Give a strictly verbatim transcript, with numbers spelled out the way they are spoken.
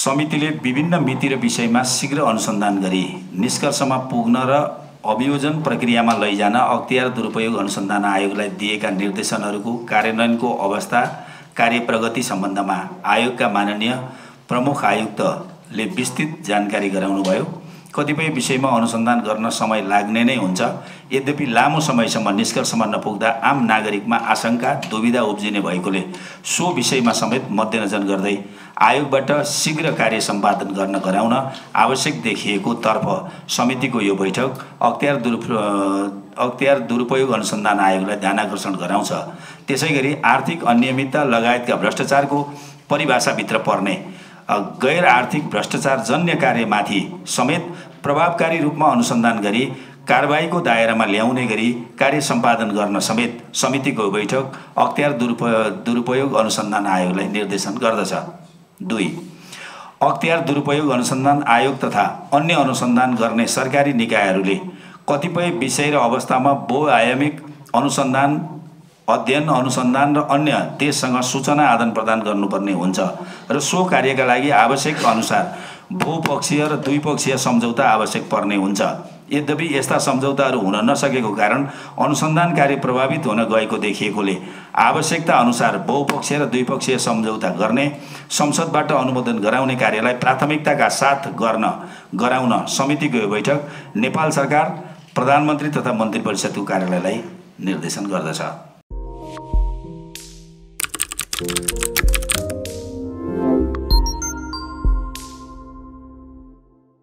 समितिले विभिन्न मिति र विषयमा शीघ्र अनुसन्धान गरी निष्कर्षमा पुग्न र अभियोजन प्रक्रियामा लैजान अख्तियार दुरुपयोग अनुसन्धान आयोगलाई दिएका निर्देशनहरूको कार्यान्वयनको अवस्था कार्य प्रगति सम्बन्धमा आयोगका माननीय प्रमुख आयुक्तले विस्तृत जानकारी गराउनुभयो। कतिपय विषयमा अनुसन्धान गर्न समय लाग्ने नै हुन्छ। यद्यपि लामो समयसम्म निष्कर्षमा नपुग्दा आम नागरिकमा आशंका दुविधा उब्जिने भएकोले सो विषयमा समेत मध्यनजर गर्दै आयोगबाट शीघ्र कार्य सम्पादन गर्न गराउन आवश्यक देखिएको तर्फ समितिको यो बैठक अख्तियार दुरुपयोग अख्तियार दुरुपयोग अनुसन्धान आयोगलाई ध्यानाकर्षण गराउँछ। त्यसैगरी आर्थिक अनियमितता लगायतका भ्रष्टाचारको परिभाषाभित्र पर्ने गैर आर्थिक भ्रष्टाचार जन्य कार्यमाथि समेत प्रभावकारी रूपमा अनुसन्धान गरी कारबाहीको दायरामा ल्याउने गरी कार्य सम्पादन गर्न समेत समितिको बैठक अख्तियार दुरुपयोग दुरुपयोग अनुसन्धान आयोगलाई निर्देशन गर्दछ। दुई, अख्तियार दुरुपयोग अनुसन्धान आयोग तथा अन्य अनुसन्धान गर्ने सरकारी निकायहरूले कतिपय विषय र अवस्थामा बहुआयामिक अनुसन्धान अध्ययन अनुसन्धान र अन्य देशसँग सूचना आदान प्रदान गर्नुपर्ने हुन्छ र सो कार्यका लागि आवश्यक अनुसार बहुपक्षीय र द्विपक्षीय सम्झौता आवश्यक पर्ने हुन्छ। यद्यपि यस्ता सम्झौताहरू हुन नसकेको कारण अनुसन्धान कार्य प्रभावित हुन गएको देखिएकोले आवश्यकता अनुसार बहुपक्षीय र द्विपक्षीय सम्झौता गर्ने संसदबाट अनुमोदन गराउने कार्यलाई प्राथमिकताका साथ गर्न गराउन समितिको यो बैठक नेपाल सरकार प्रधानमन्त्री तथा मन्त्री परिषदको कार्यालयलाई निर्देशन गर्दछ।